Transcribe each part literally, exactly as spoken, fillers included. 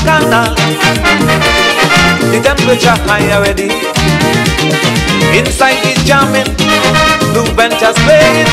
bacchanal. The temperature high already. Inside the jamming, blue benches playing.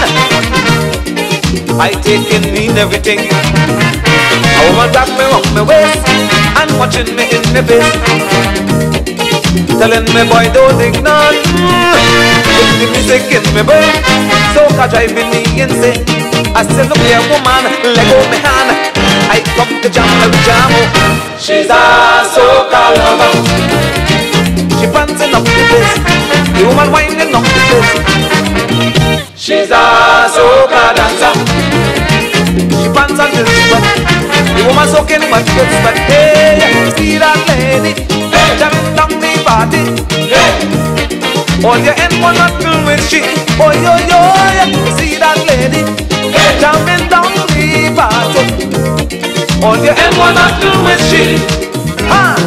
I taking in everything. A woman got me round my waist and watching me in the face, telling me, boy, don't ignore. Put the music in my brain, soca driving me insane. I said, look here, woman, let go my hand. I come to jam every jam. She's a soca lover. She prancing up the place, the woman winding up the place. She's a soca dancer. She pants until she wet. The woman soaking in my face, but hey, see that lady, hey, jamming down the party. Hey, all your N one not filled with shit. Oh yo yo, see that lady, hey, jamming down the party. All your N one not filled with shit. Ha!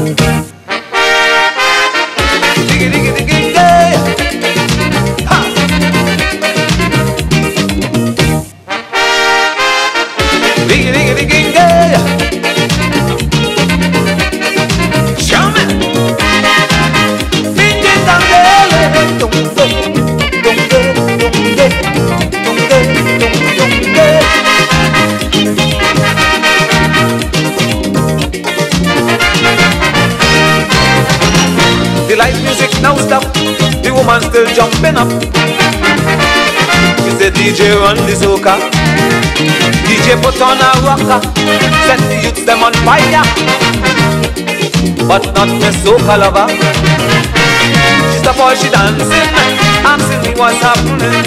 Diggy diggy diggy yeah. Ha! Diggy diggy diggy yeah. Show me. Ding ding dong yeah. Dong dong dong dong dong dong dong dong yeah. The live music now stop. The woman still jumping up. She said, D J run the soca. D J put on a rocker. Set the youths them on fire. But not the soca lover. She stop all she dancing, asking me what's happening.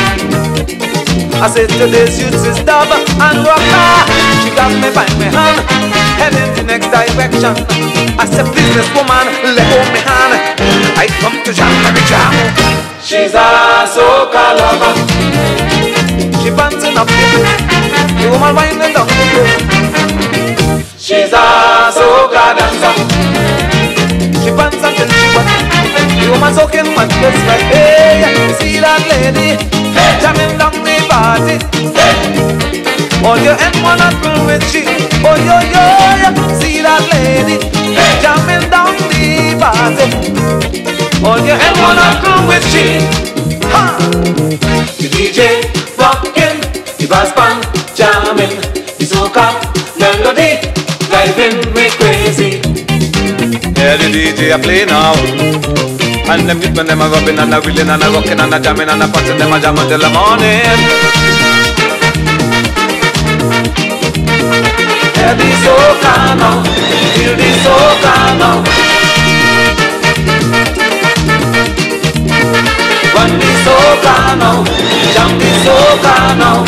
I said today's youths is dub and rocker. She got me by my hand, heading the next direction. I said business woman, let go my hand. I come to jam every jam. She's a soca lover. She prancing up the place, the woman winding down the place. She's a soca dancer. She pants until she wet. The woman soaking my face like, hey, see that lady, hey, jamming down the party. Hey, all your N one not filled with shit. Oh yo yo, see that lady, hey, jamming down the party. All your N one not filled with shit. Ha! The D J rocking, the bass band jamming, the soca melody driving me crazy. Yeah, the D J a play now, and them people them a rubbing and a reeling and a rocking and a jamming and a passing them a jam until the morning. Yeah, the soca now, feel the soca now. Run the soca now, jam the soca now.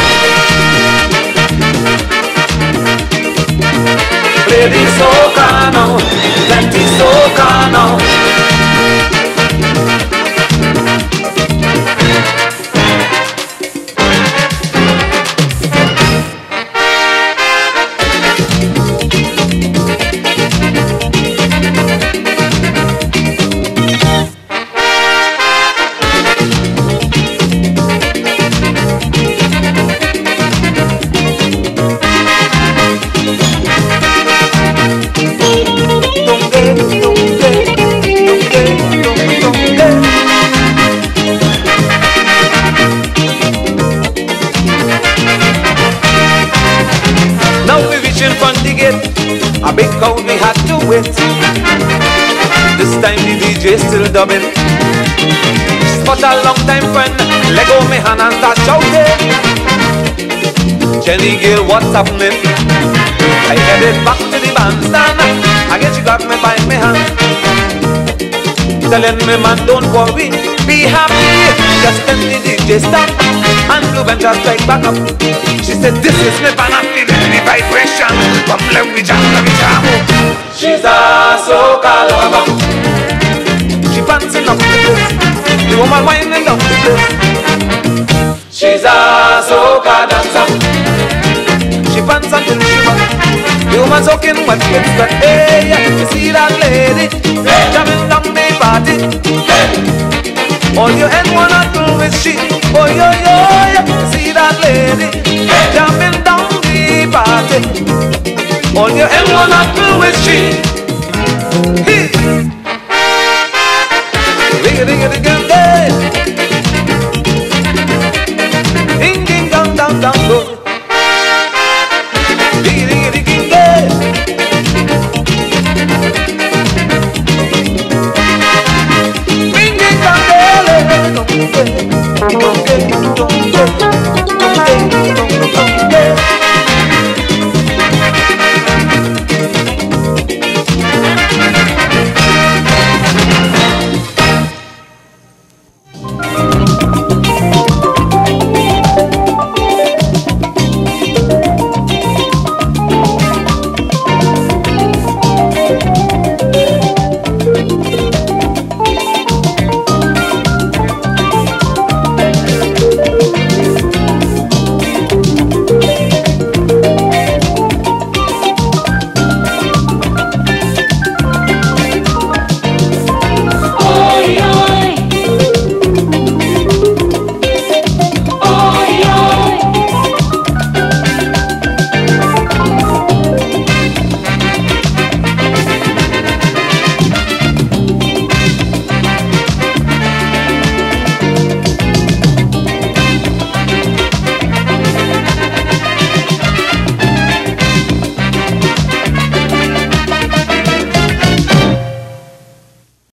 Play the soca now, let the soca now. A big crowd we had to wait. This time the D J still dubbing. Spot a long time friend, let go me hand and start shouting. Jenny Gill, what's happening? I headed back to the bandstand. Again she got me by my hand, telling me, man, don't worry, be happy. Just tell the D J stop and Blue Bench just strike back up. She said, this is me banana feeling the vibration. Come let me jam, let me jam. She's a soca lover. She prancing up the place, the woman winding down the place. She's a soca dancer. She pants until she wet. The woman soaking wet with sweat. Hey, you see that lady, hey, jamming down the party. Hey, all your N one are filled with shit. Oh yo yo, you see that lady, hey, jamming down the party. All your M one and two with G. Ring a ding a ding